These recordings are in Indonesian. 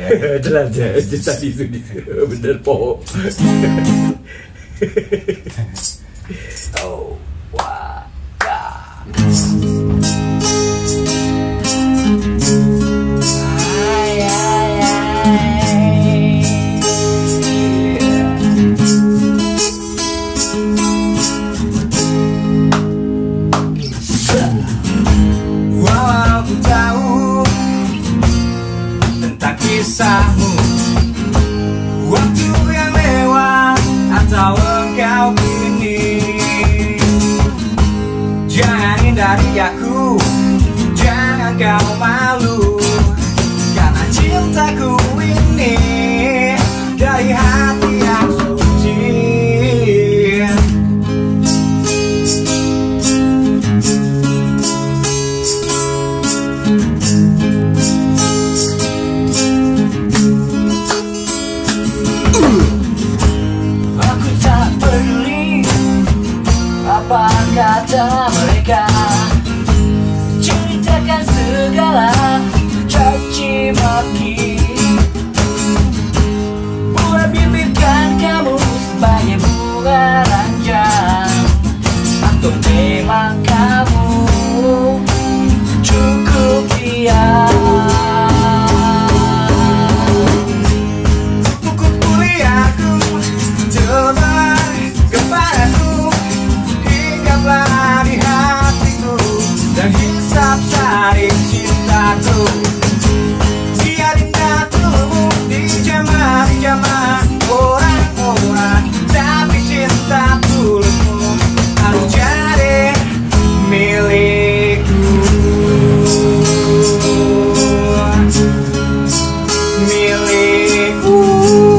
Jelajah tadi itu bener po. Oh, wah, walau ku tahu tentang kisahmu, waktu yang lewat atau engkau kini, jangan hindari aku, jangan kau malu, karena cintaku ini dari hati yang suci. Aku tak peduli apa kata mereka, ceritakan segala caci maki, buat bibirkan kamu sebagai bunga ranjang, atau memang kamu cukup dia. Buku kuliahku terbang kepadaku, hinggaplah di hatiku dan hisap sari cintaku. Biarin datumu dijamah orang-orang, tapi cinta tulusmu harus jadi milikku. Milikku.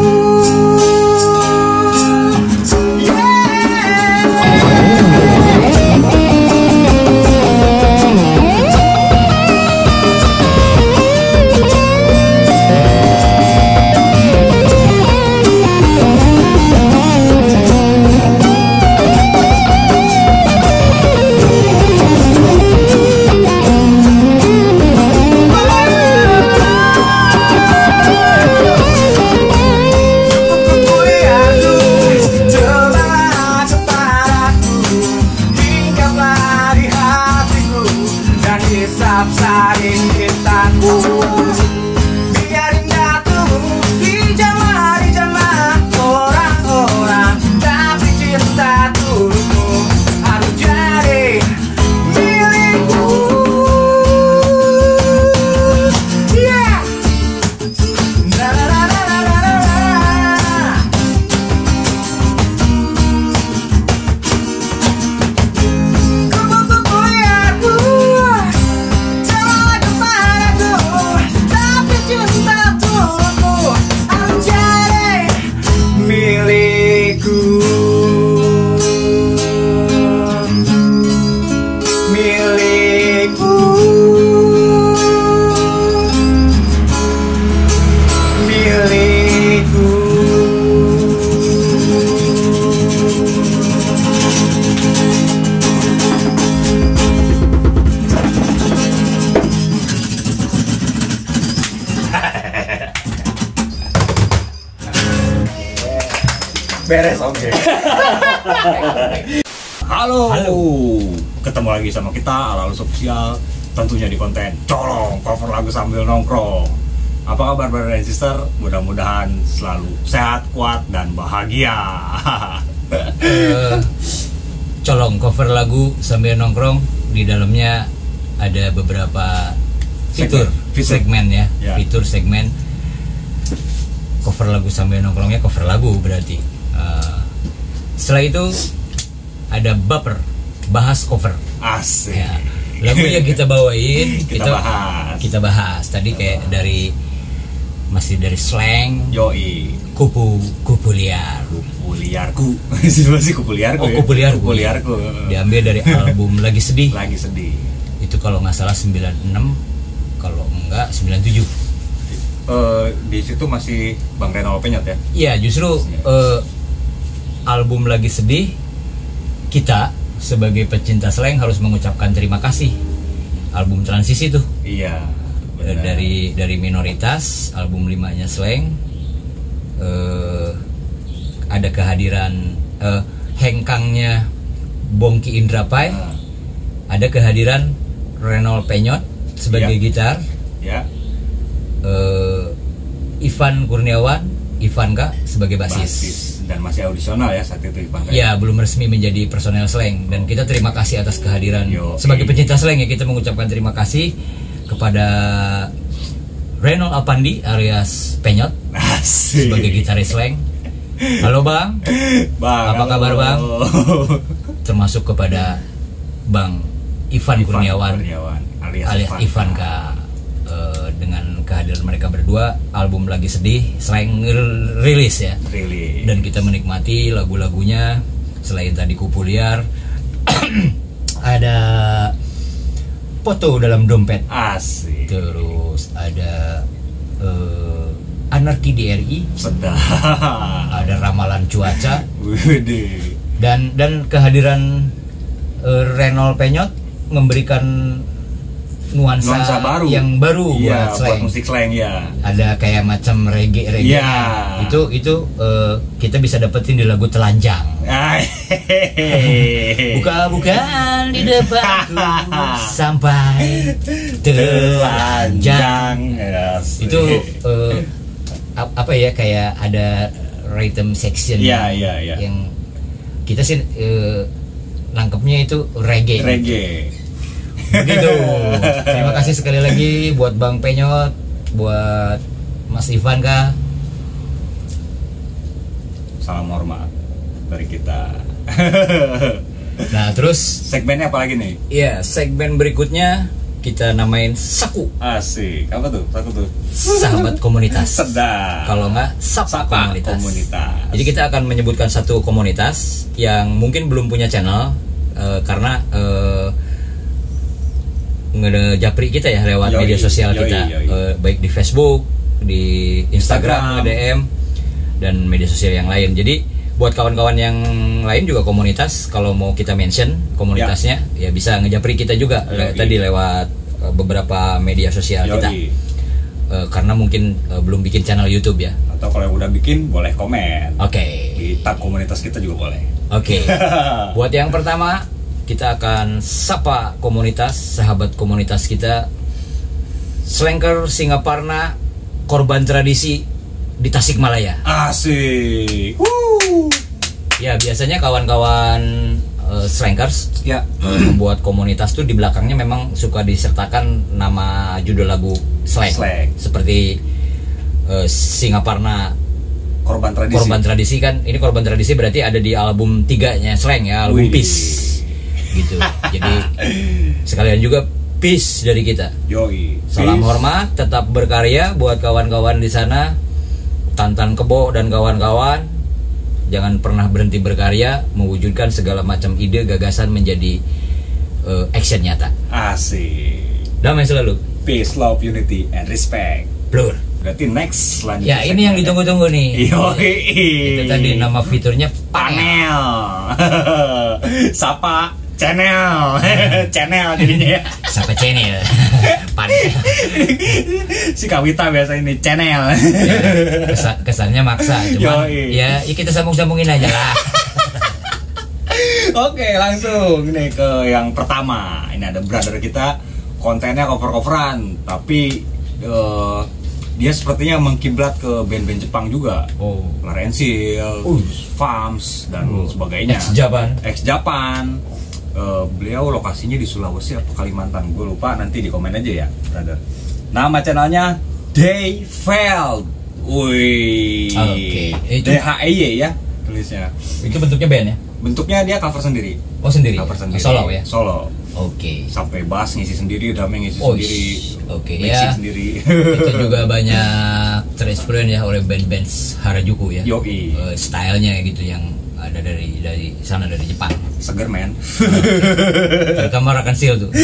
Hisap saring cintaku, biarin datumu dijamah orang-orang, tapi cinta tulusmu harus jadi milikku. Yeah. Na na na na na na na. Kupu kuliahku beres. Oke. Halo. Ketemu lagi sama kita Alalus Official, tentunya di konten colong cover lagu sambil nongkrong. Apa kabar brother dan sister? Mudah-mudahan selalu sehat, kuat, dan bahagia. Colong cover lagu sambil nongkrong, di dalamnya ada beberapa fitur segmen ya. Fitur segmen cover lagu sambil nongkrongnya cover lagu berarti. Setelah itu ada baper, bahas cover. Asik. Ya, lagu yang kita bawain kita bahas tadi kayak masih dari slang. Yoi. Kupu liar. Kupu liarku. Masih kupu liarku. Oh, kupu liarku. Kupu liarku. Diambil dari album Lagi Sedih. Lagi Sedih. Itu kalau nggak salah 96, kalau enggak 97. Di situ masih Bang Reno Penyot ya? Iya, justru album Lagi Sedih, kita sebagai pecinta slang harus mengucapkan terima kasih. Album transisi tuh. Iya. dari minoritas album 5-nya Slank. Ada kehadiran hengkangnya Bongki Indrapai, ada kehadiran Reynold Penyot sebagai gitar, Ivan Kurniawan, Ivanka sebagai basis. Dan masih audisional ya saat itu Ivanka. Ya, belum resmi menjadi personel Slank, dan kita terima kasih atas kehadiran. Sebagai pencinta Slank ya, kita mengucapkan terima kasih kepada Reynold Apandi alias Penyot sebagai gitaris Slank. Halo Bang, apa kabar Bang? Termasuk kepada Bang Ivan Kurniawan alias Ivanka. Dengan kehadiran mereka berdua, album Lagi Sedih Slank rilis ya. Dan kita menikmati lagu-lagunya. Selain tadi Kupu Liar, ada Foto Dalam Dompet. Asik. Terus ada Anarki DRI. Sedap. Ada Ramalan Cuaca. Dan kehadiran Reynold Penyot memberikan nuansa baru, yang baru buat Slank. Musik Slank ya. Ada kayak macam reggae. Itu kita bisa dapetin di lagu Telanjang. Buka-bukaan di depanku sampai telanjang. Itu apa ya, kayak ada rhythm section yang kita sih nangkepnya itu reggae. Begitu. Terima kasih sekali lagi buat Bang Penyot, buat Mas Ivanka. Salam hormat dari kita. Nah, terus segmennya apa lagi nih? Iya, segmen berikutnya kita namain Saku. Asik. Apa tuh? Saku tuh. Sahabat komunitas. Sedap. Kalau nggak Sapa komunitas. Jadi kita akan menyebutkan satu komunitas yang mungkin belum punya channel karena ngejapri kita ya lewat media sosial kita, baik di Facebook, di Instagram, DM, dan media sosial yang lain. Jadi buat kawan-kawan yang lain juga komunitas, kalau mau kita mention komunitasnya ya bisa ngejapri kita juga tadi lewat beberapa media sosial kita. Karena mungkin belum bikin channel YouTube ya. Atau kalau udah bikin boleh komen. Di tab komunitas kita juga boleh. Buat yang pertama, kita akan sapa komunitas, sahabat komunitas kita, Slanker Singaparna, korban tradisi di Tasikmalaya. Asik. Ya, biasanya kawan-kawan Slankers membuat komunitas tuh di belakangnya memang suka disertakan nama judul lagu Slank. Seperti Singaparna korban tradisi kan. Ini korban tradisi berarti ada di album 3-nya Slank ya, album Peace. Gitu. Jadi sekalian juga peace dari kita. Salam hormat, tetap berkarya buat kawan-kawan di sana. Tantan Kebo dan kawan-kawan, jangan pernah berhenti berkarya, mewujudkan segala macam ide gagasan menjadi action nyata. Asik. Damai selalu. Peace, love, unity, and respect. Blur. Berarti next selanjutnya. Ya, ini yang ditunggu-tunggu nih. Itu tadi nama fiturnya panel. Sapa channel. Channel jadinya ya. Sapa channel. Panel. Si Kawita biasa ini channel. Kesannya maksa, cuman ya kita sambung-sambungin aja lah. Oke, langsung nih ke yang pertama. Ini ada brother kita, kontennya cover-coveran, tapi dia sepertinya mengkiblat ke band-band Jepang juga. Larensil, Fams dan sebagainya. Ex-Japan. Beliau lokasinya di Sulawesi atau Kalimantan, gue lupa, nanti di komen aja ya, brother. Nama channelnya Dayfeld. DHEY ya tulisnya. Itu bentuknya band ya? Bentuknya dia cover sendiri. Sendiri? Cover sendiri. Solo ya? Solo. Sampai bass ngisi sendiri, drum ngisi sendiri, mixing sendiri. Itu juga banyak terinspirasi ya oleh band-band Harajuku ya. Stylenya gitu yang ada dari sana, dari Jepang. Seger men. Terutama Rakan Seal tuh.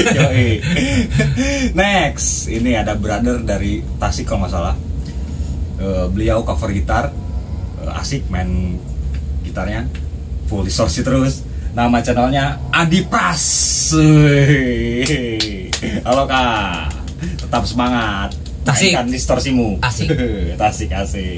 Next, ini ada brother dari Tasik kalau nggak salah. Beliau cover gitar, asik main gitarnya, full distorsi terus. Nama channelnya Adi Pras. Halo Kak. tetap semangat. Tasik. Mainkan distorsimu. Asik. Tasik.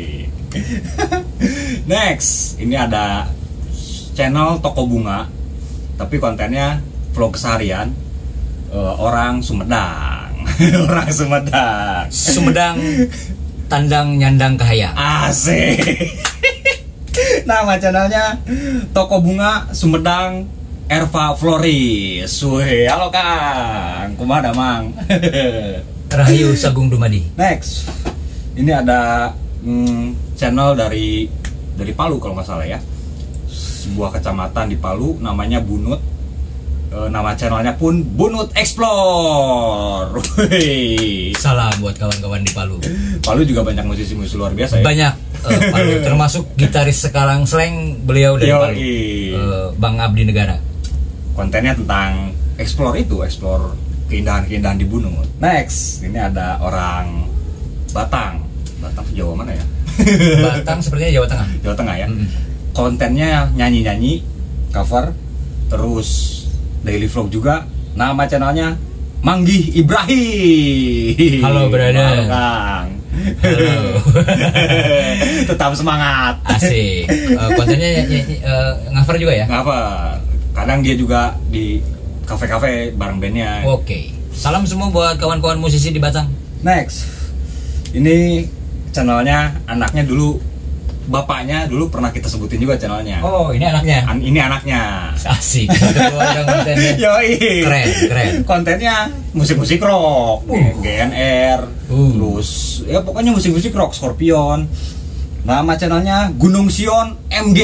Next, ini ada channel Toko Bunga, tapi kontennya vlog keseharian orang Sumedang. Orang Sumedang. Sumedang tandang nyandang kahaya. Asik. Nama channelnya Toko Bunga Sumedang Erva Floris. Wih, halo Kang. Kumaha Mang? Rahayu Sagung Dumadi. Next, ini ada channel dari Palu kalau nggak salah ya, sebuah kecamatan di Palu, namanya Bunut. Nama channelnya pun Bunut Explore. Salam buat kawan-kawan di Palu. Palu juga banyak musisi-musisi luar biasa ya. Banyak Palu, termasuk gitaris Sekalang Slang, beliau dari Palu, Bang Abdi Negara. Kontennya tentang explore keindahan-keindahan di Bunut. Next, ini ada orang Batang Jawa mana ya? Batang sepertinya Jawa Tengah. Jawa Tengah ya. Kontennya nyanyi-nyanyi, cover, terus daily vlog juga. Nama channelnya Manggih Ibrahim. Halo brother. Halo Kang. Halo. Tetap semangat. Asik. Kontennya cover juga ya? Cover. Kadang dia juga di kafe-kafe bareng bandnya. Oke. Salam semua buat kawan-kawan musisi di Batang. Next, ini channelnya anaknya dulu, bapaknya dulu pernah kita sebutin juga channelnya. Oh, ini anaknya. Ini anaknya. Asik. Kontennya. Yoi. Keren. Kontennya musik-musik rock, GNR, terus ya pokoknya musik-musik rock, Scorpion. Nama channelnya Gunung Sion MG.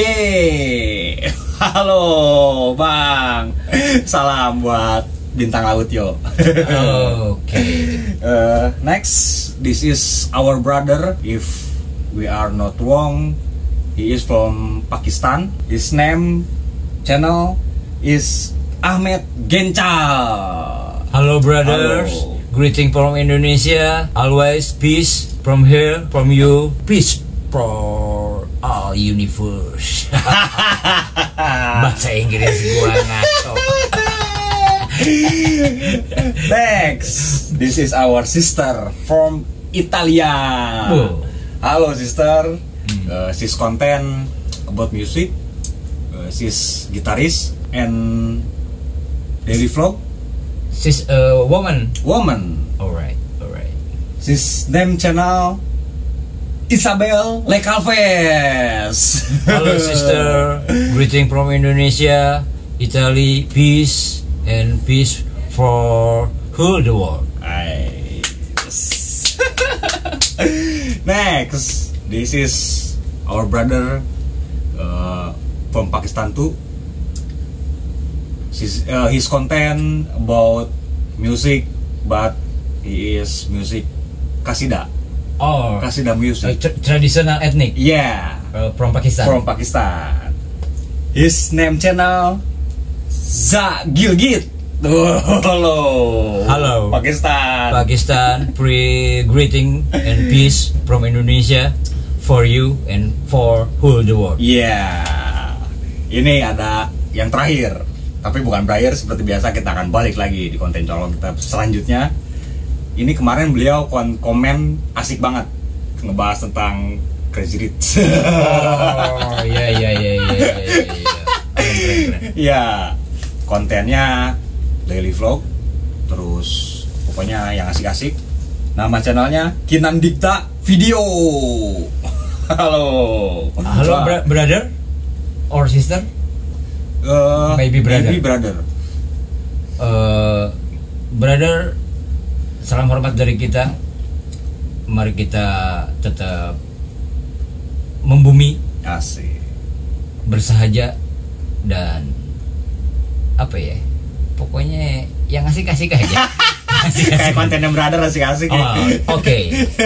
Halo Bang, salam buat bintang laut yo. Oke. Next, this is our brother. If we are not wrong, he is from Pakistan. His name channel is Ahmed Gencal. Halo brothers. Halo. Greeting from Indonesia. Always peace from here, from you. Peace for all universe. Bahasa Inggris gua ngaco. Next, this is our sister from Italia. Halo sister. She's content about music. She's guitarist and daily vlog. She's a woman. Alright. She's name channel Isabel Lecalves. Hello sister, greeting from Indonesia, Italy, peace and peace for whole the world. Next, this is our brother from Pakistan too. His content about music, but he is music kasida. Oh, Kasida music. Traditional ethnic. Yeah. From Pakistan. From Pakistan. His name channel Za Gilgit. Halo. Pakistan. Greeting and peace from Indonesia for you and for whole the world. Yeah. Ini ada yang terakhir, tapi bukan berakhir seperti biasa. Kita akan balik lagi di konten colong kita selanjutnya. Ini kemarin beliau komen asik banget ngebahas tentang Crazy Rich. Oh iya. Iya, kontennya daily vlog, terus pokoknya yang asik-asik. Nama channelnya Kinan Dikta Video. Halo brother or sister? Maybe brother. Brother, salam hormat dari kita. Mari kita tetap membumi, asik, bersahaja, dan apa ya, pokoknya yang asik-asik aja. Kayak konten yang brother asik-asik. Oke.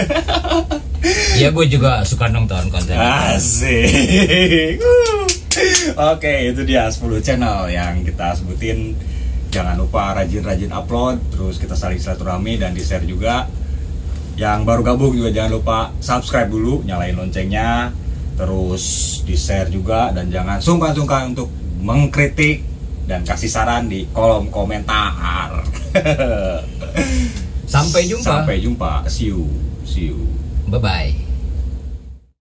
Ya gue juga suka nonton konten. Asik. Oke, itu dia 10 channel yang kita sebutin. Jangan lupa rajin-rajin upload, terus kita saling silaturahmi dan di-share juga. Yang baru gabung juga jangan lupa subscribe dulu, nyalain loncengnya, terus di-share juga, dan jangan sungkan-sungkan untuk mengkritik dan kasih saran di kolom komentar. Sampai jumpa. Sampai jumpa. See you. Bye bye.